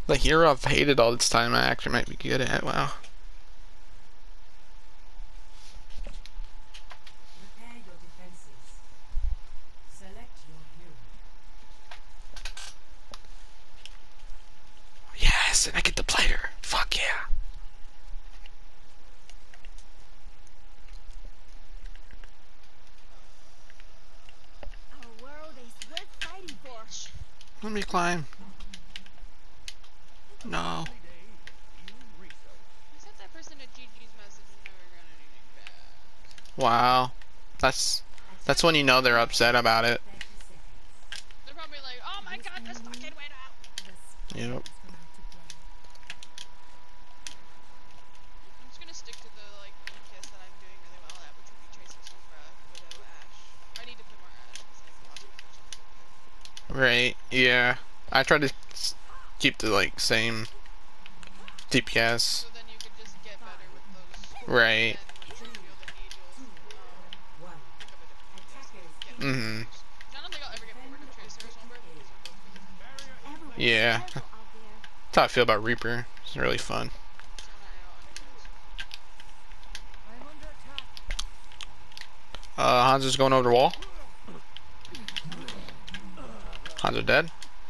The hero I've hated all this time, I actually might be good at. Wow. Prepare your defenses. Select your hero. Yes, and I get to play her. Fuck yeah. Our world is worth fighting for. Let me climb. No. I sent that person a GG's message and never got anything back. Wow. That's when you know they're upset about it. 30 seconds. They're probably like, oh my god, this fucking went out. Yep. I'm just gonna stick to the like DPS that I'm doing really well at, which would be Tracer, Sombra, Widow, Ashe. I need to play more Ashe because like the last one I touched on. Right. Yeah. I try to keep the like same DPS. So then you could just get better with those. Right. And once you feel the need, you'll pick up a different DPS. Get better. Mhm. I don't think I'll ever get bored of Tracer or Sombra because they're both really good. Yeah. That's how I feel about Reaper. It's really fun. Hanzo's going over the wall. Hanzo dead.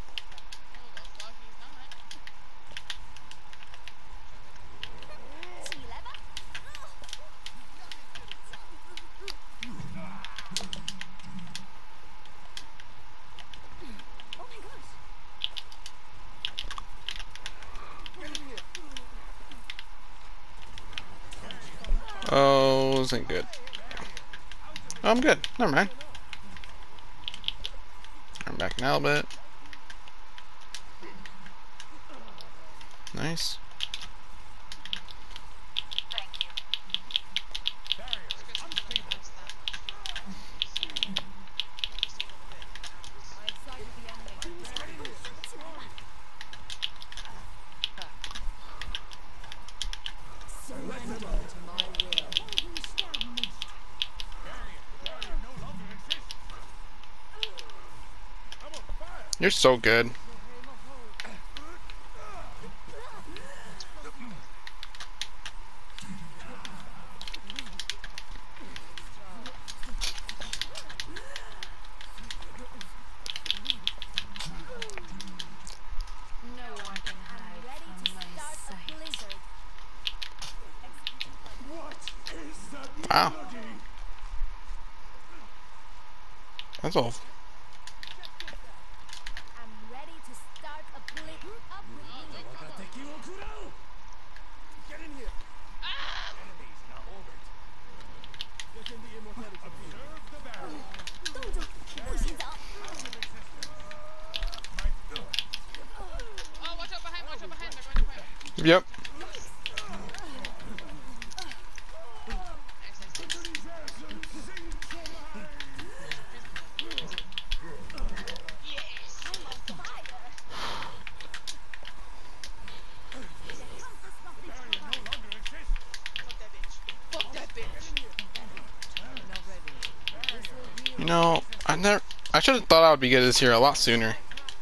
Oh, isn't good. Oh, I'm good. Never mind. I'm back in a little bit. Nice. You're so good. No one can hide from my sight. Wow. That's all. I'm ready to start a blizzard. Oh, watch out behind, they're going to fight. Yep. Fuck that bitch. You know, I should have thought I would be good at this here a lot sooner.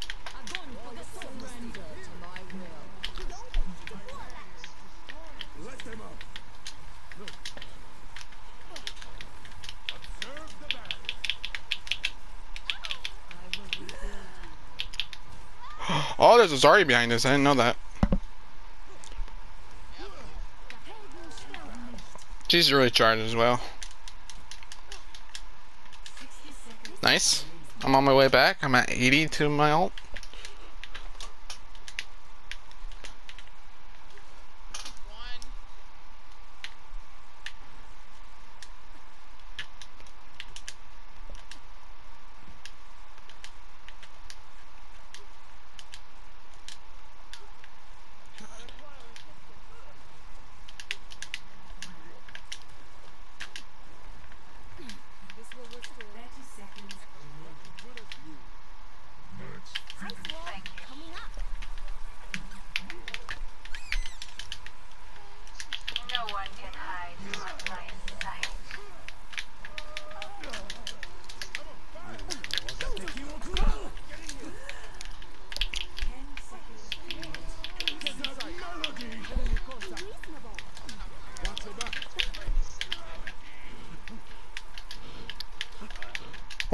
Oh, there's a Zarya behind us. I didn't know that. She's really charged as well. Nice. I'm on my way back. I'm at 80 to my ult.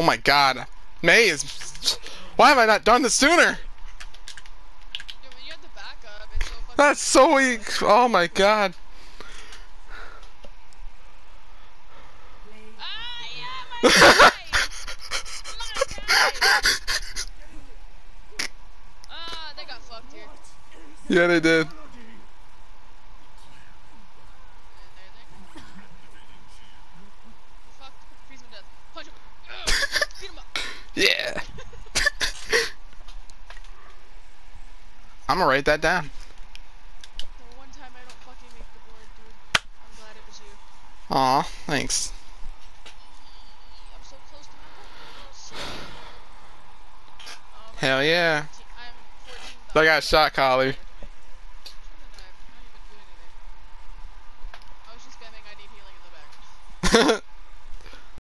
my god. May is... Why have I not done this sooner? Yeah, when you have the backup, it's so fucking. That's so weak. Oh my god. Ah, yeah, my guy! My guy! Ah, they got fucked here. Yeah, they did. Fuck. Freeze him to death. Punch him. Beat him up. Yeah. I'm gonna write that down. For one time I don't fucking make the board, dude. I'm glad it was you. Aw, thanks. I'm so close to my goals. Hell yeah. I'm 14. I got a shot collar. I was just spamming I need healing in the back.